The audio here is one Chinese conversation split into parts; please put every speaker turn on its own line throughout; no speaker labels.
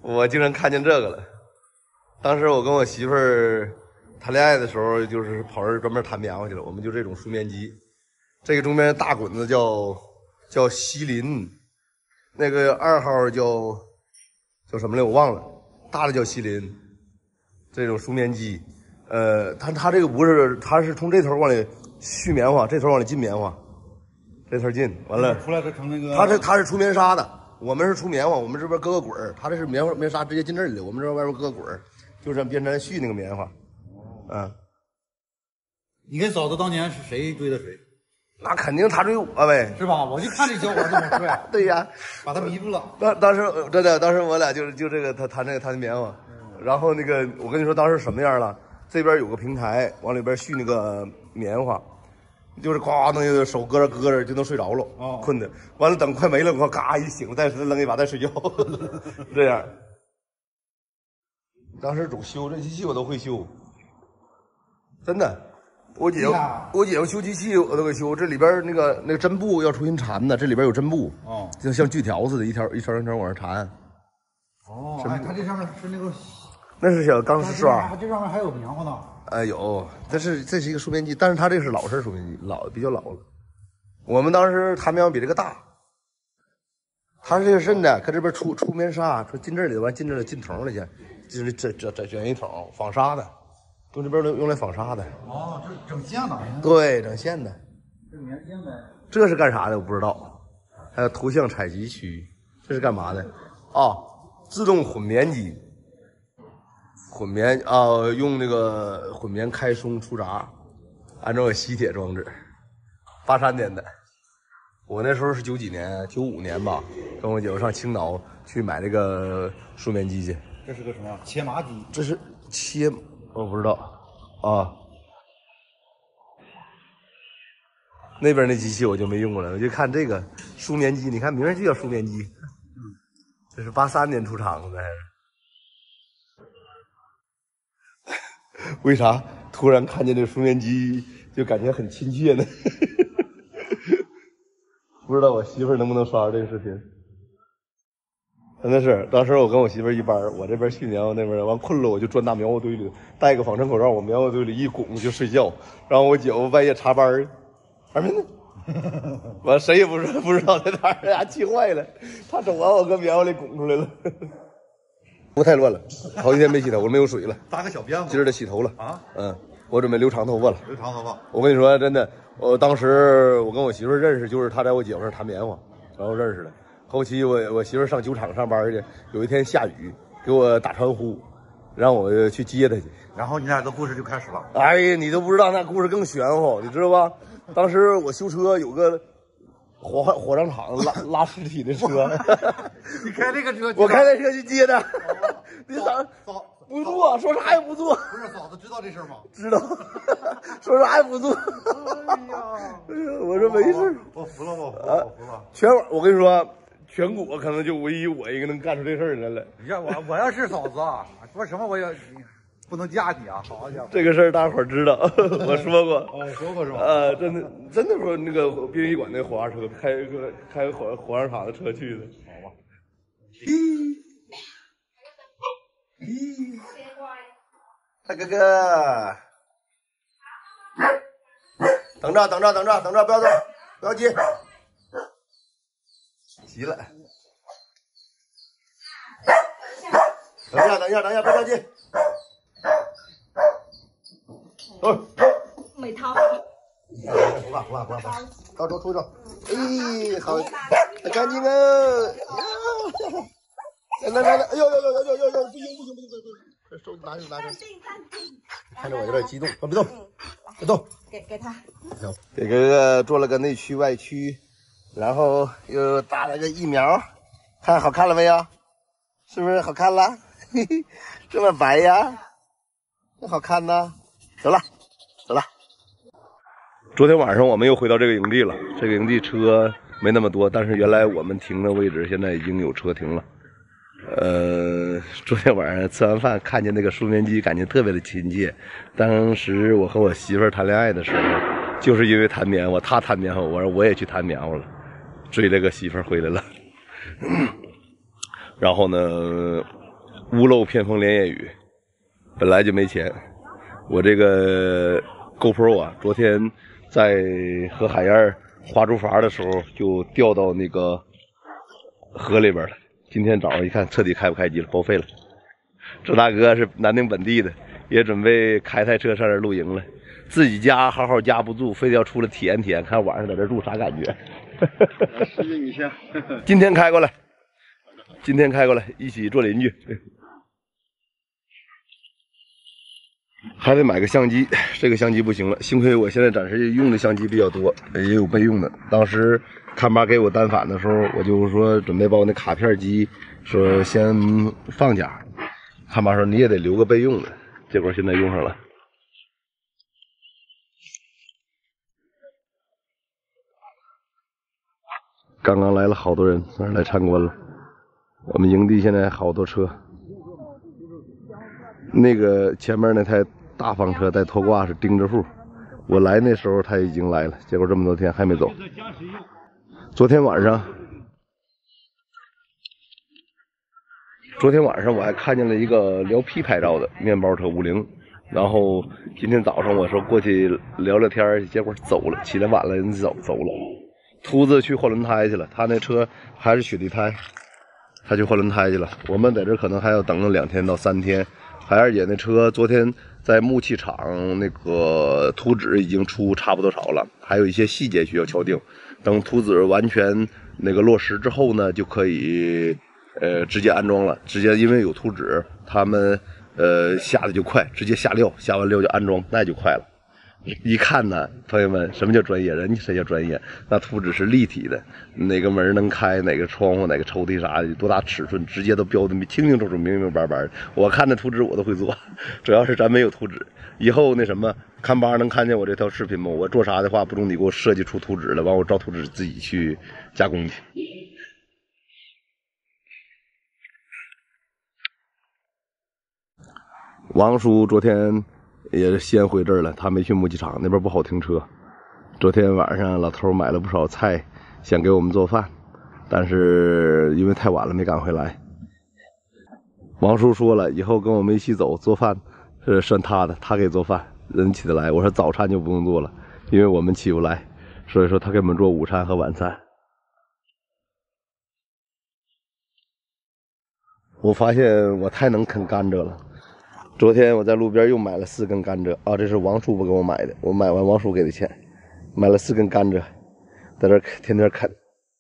我竟然看见这个了。当时我跟我媳妇儿谈恋爱的时候，就是跑这专门弹棉花去了。我们就这种梳棉机，这个中间大滚子叫西林，那个2号叫什么来我忘了，大的叫西林。这种梳棉机，它这个不是，它是从这头往里续棉花，这头往里进棉花，这头进完了
出来它成那个。
它是出棉纱的，我们是出棉花，我们这边搁个滚儿，它这是棉纱直接进这里，我们这边外边搁个滚儿，就是变成续那个棉花。
你跟嫂子当年是谁追的谁？
那肯定他追我呗，
是吧？我就看这小伙这么帅，
对呀，
把他迷住了。
当时真的，当时我俩就这个他弹的棉花，然后那个我跟你说当时什么样了？这边有个平台，往里边续那个棉花，就是呱弄个手搁着就能睡着了，困的。完了等快没了，我嘎一醒，再扔一把再睡觉，这样。当时总修这机器我都会修，真的。我姐夫修机器我都会修，这里边那个针布要重新缠的，这里边有针布，就像锯条似的，一条往上缠。
它这上面是那个，
那是小钢丝刷，
这上面还有棉花呢。
有，这是一个梳棉机，但是它这个是老式梳棉机，比较老了。我们当时弹棉花比这个大，它是这个真的，搁这边出棉纱，说进这里完进这里进筒里去，就是这卷一筒纺纱的。用这边用来纺纱的。
这整线的。
对，整线的。
这棉线的。
这是干啥的？我不知道。还有图像采集区，这是干嘛的？自动混棉机。混棉用那个混棉开松出闸，按照吸铁装置。83年的，我那时候是90几年，95年吧，跟我姐夫上青岛去买那个梳棉机去。
这是个什么？切麻机？
这是切。我不知道那边那机器我就没用过了，我就看这个梳棉机，你看名儿就叫梳棉机。这是83年出厂的，为啥突然看见这梳棉机就感觉很亲切呢？不知道我媳妇儿能不能刷着这个视频。真的是，当时我跟我媳妇儿一班，我这边去棉花，那边完困了，我就钻大棉花堆里，戴个仿真口罩，我棉花堆里一拱就睡觉。然后我姐夫半夜查班，二妹呢？完谁也不知道在哪儿，俩气坏了。他走完，我搁棉花里拱出来了。不太乱了，好几天没洗头，我没有水了。
搭个小辫子，
今儿得洗头了我准备留长头发了。
留长头发。
我跟你说，真的，当时我跟我媳妇儿认识，就是她在我姐夫那儿弹棉花，然后认识的。后期我媳妇上酒厂上班去，有一天下雨，给我打传呼，让我去接她去。
然后你俩的故事就开始了。
哎呀，你都不知道那故事更玄乎，你知道吧？当时我修车有个火葬场拉尸体的车，
你开这个车？
我开那车去接她。你嫂不做，说啥也不做。
不是嫂子知道这事吗？
知道，说啥也不做。
哎呀，
我说没事。
我服了，我服了。
我跟你说。全国可能就唯一我一个能干出这事儿来了。
你看我要是嫂子说什么我也不能嫁你啊！好家伙，
这个事儿大伙儿知道，我说过。
说过是吧？
真的说那个殡仪馆那火化车开火葬场的车去的。
好吧。
大哥哥，等着，不要动，不要急。急了，等一下，别着急。
没掏。
不怕，到处出。哎，好，干净啊！来，哎呦，不行，手拿着。看着我有点激动，别动。
给他。
给哥哥做了个内区外区。然后又打了个疫苗，看好看了没有？是不是好看了？嘿嘿，这么白呀，真好看呢。走了。昨天晚上我们又回到这个营地了。这个营地车没那么多，但是原来我们停的位置现在已经有车停了。昨天晚上吃完饭看见那个梳棉机，感觉特别的亲切。当时我和我媳妇儿谈恋爱的时候，就是因为弹棉花，她弹棉花，我说我也去弹棉花了。追了个媳妇儿回来了，然后呢， 屋漏偏逢连夜雨，本来就没钱。我这个 GoPro 啊，昨天在和海燕划竹筏的时候就掉到那个河里边了。今天早上一看，彻底开不开机了，报废了。这大哥是南宁本地的，也准备开台车上这露营了。自己家好好家不住，非得要出来体验体验，看晚上在这住啥感觉。
适应一下。
今天开过来，一起做邻居。还得买个相机，这个相机不行了。幸亏我现在暂时用的相机比较多，也有备用的。当时看爸给我单反的时候，我就说准备把我那卡片机说先放家。看爸说你也得留个备用的，结果现在用上了。刚刚来了好多人，来参观了。我们营地现在好多车。那个前面那台大房车带拖挂是丁字户，我来那时候他已经来了，结果这么多天还没走。昨天晚上我还看见了一个聊 P 牌照的面包车50，然后今天早上我说过去聊聊天，结果走了，起来晚了人走了。秃子去换轮胎去了，他那车还是雪地胎，他去换轮胎去了。我们在这可能还要等2天到3天。海燕姐那车昨天在木器厂那个图纸已经出差不多少了，还有一些细节需要敲定。等图纸完全那个落实之后呢，就可以直接安装了。直接因为有图纸，他们下的就快，直接下料，下完料就安装，那就快了。一看呢，朋友们，什么叫专业？人家谁叫专业？那图纸是立体的，哪个门能开，哪个窗户，哪个抽屉啥的，多大尺寸，直接都标的清清楚楚、明明白白的。我看那图纸我都会做，主要是咱没有图纸。以后那什么，看吧能看见我这条视频吗？我做啥的话，不中你给我设计出图纸了，完我照图纸自己去加工去。王叔昨天也是先回这儿了，他没去木器厂那边不好停车。昨天晚上老头买了不少菜，想给我们做饭，但是因为太晚了没赶回来。王叔说了，以后跟我们一起走做饭是算他的，他给做饭，人起得来。我说早餐就不用做了，因为我们起不来，所以说他给我们做午餐和晚餐。我发现我太能啃甘蔗了。昨天我在路边又买了4根甘蔗啊，这是王叔不给我买的，我买完王叔给的钱，买了4根甘蔗，在这天天啃。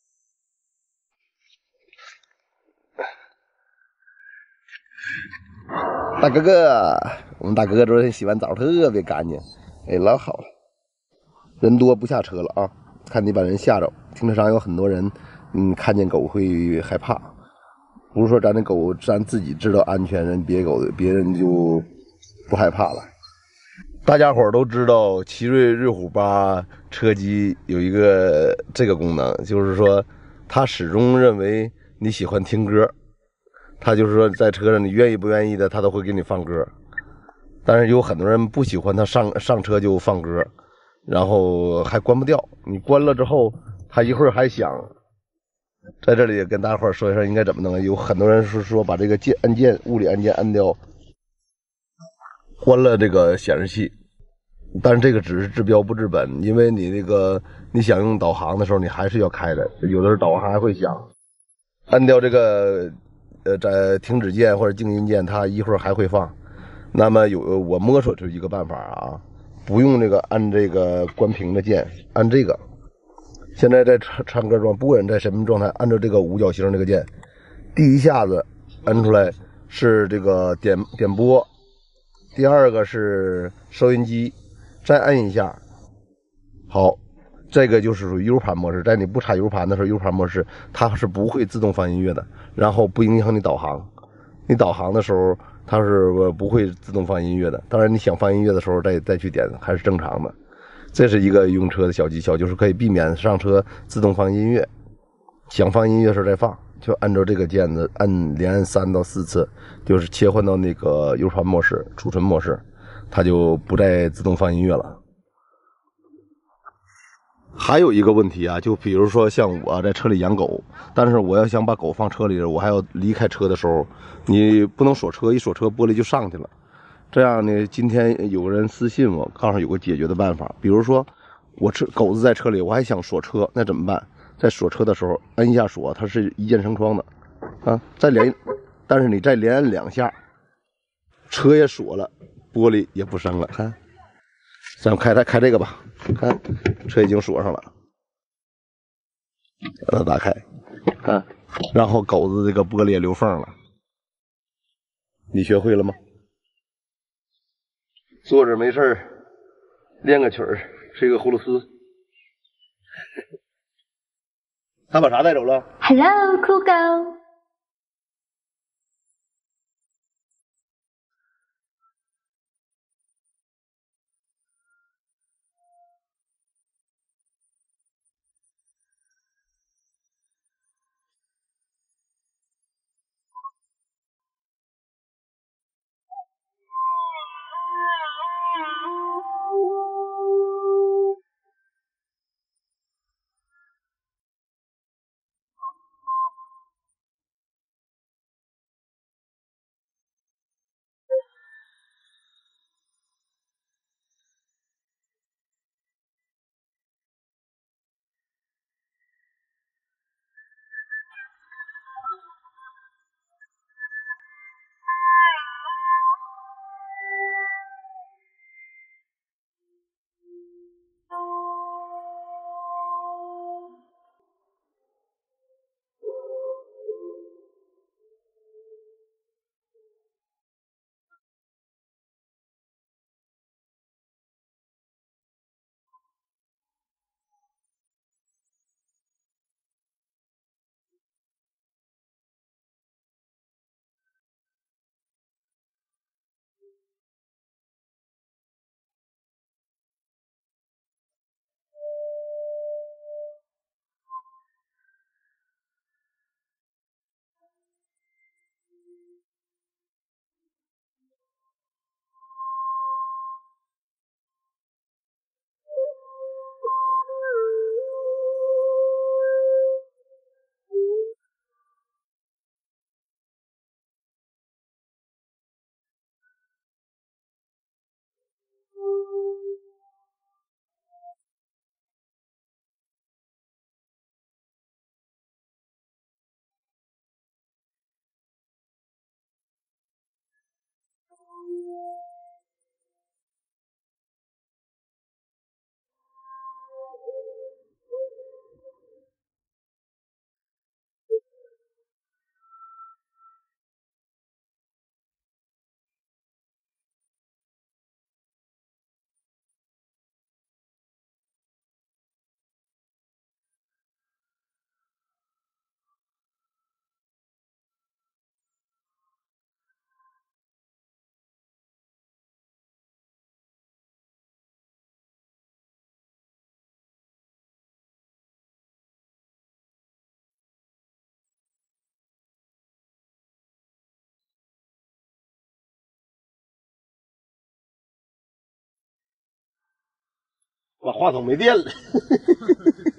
大哥哥，我们大哥哥昨天洗完澡特别干净，哎，老好了。人多不下车了啊，看你把人吓着。停车场有很多人，看见狗会害怕。不是说咱的狗咱自己知道安全，人别人就不害怕了。大家伙都知道奇瑞瑞虎8车机有一个这个功能，就是说它始终认为你喜欢听歌，它就是说在车上你愿意不愿意的，它都会给你放歌。但是有很多人不喜欢它上车就放歌，然后还关不掉，你关了之后它一会儿还响。在这里也跟大家伙说一下应该怎么弄。有很多人是说把这个物理按键按掉，关了这个显示器，但是这个只是治标不治本，因为你那个你想用导航的时候，你还是要开的，有的时候导航还会响。按掉这个在停止键或者静音键，它一会儿还会放。那么我摸索出一个办法啊，不用这个按这个关屏的键，按这个。现在在唱歌状，不管在什么状态，按照这个五角星这个键，第一下子按出来是这个点播，第二个是收音机，再按一下，好，这个就是属于 U 盘模式。在你不插 U 盘的时候 ，U 盘模式它是不会自动放音乐的，然后不影响你导航。你导航的时候它是不会自动放音乐的，当然你想放音乐的时候再去点还是正常的。这是一个用车的小技巧，就是可以避免上车自动放音乐，想放音乐时再放，就按照这个键子连按3到4次，就是切换到那个 U 盘模式、储存模式，它就不再自动放音乐了。 还有一个问题啊，就比如说像我在车里养狗，但是我要想把狗放车里，我还要离开车的时候，你不能锁车，一锁车玻璃就上去了。这样呢，今天有个人私信我，告诉有个解决的办法。比如说，狗子在车里，我还想锁车，那怎么办？在锁车的时候摁一下锁，它是一键升窗的，啊，但是你再连摁2下，车也锁了，玻璃也不升了。看，咱们开这个吧，看，车已经锁上了，把它打开，看，然后狗子这个玻璃也留缝了。你学会了吗？坐着没事儿，练个曲儿，吹个葫芦丝。他把啥带走了
Hello, cool girl.
把话筒没电了。